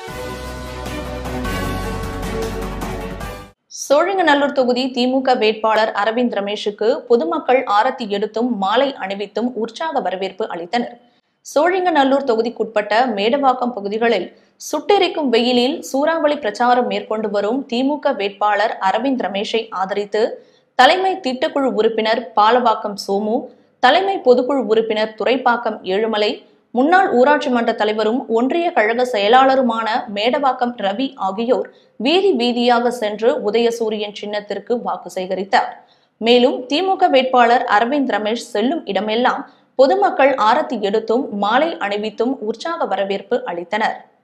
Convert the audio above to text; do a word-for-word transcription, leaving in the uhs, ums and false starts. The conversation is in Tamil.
சோழிங்கநல்லூர் தொகுதி திமுக வேட்பாளர் அரவிந்த் ரமேஷுக்கு பொதுமக்கள் ஆரத்தி எடுத்தும் மாலை அணிவித்தும் உற்சாக வரவேற்பு அளித்தனர். சோழிங்கநல்லூர் தொகுதிக்குட்பட்ட மேடவாக்கம் பகுதிகளில் சுட்டெரிக்கும் வெயிலில் சூறாவளி பிரச்சாரம் மேற்கொண்டு வரும் திமுக வேட்பாளர் அரவிந்த் ரமேஷை ஆதரித்து தலைமை திட்டக்குழு உறுப்பினர் பாலவாக்கம் சோமு, தலைமை பொதுக்குழு உறுப்பினர் துரைப்பாக்கம் ஏழுமலை, முன்னாள் ஊராட்சி மன்ற தலைவரும் ஒன்றிய கழக செயலாளருமான மேடவாக்கம் ரவி ஆகியோர் வீதி வீதியாக சென்று உதயசூரியன் சின்னத்திற்கு வாக்கு சேகரித்தார். மேலும் திமுக வேட்பாளர் அரவிந்த் ரமேஷ் செல்லும் இடமெல்லாம் பொதுமக்கள் ஆரத்தி எடுத்தும் மாலை அணிவித்தும் உற்சாக வரவேற்பு அளித்தனர்.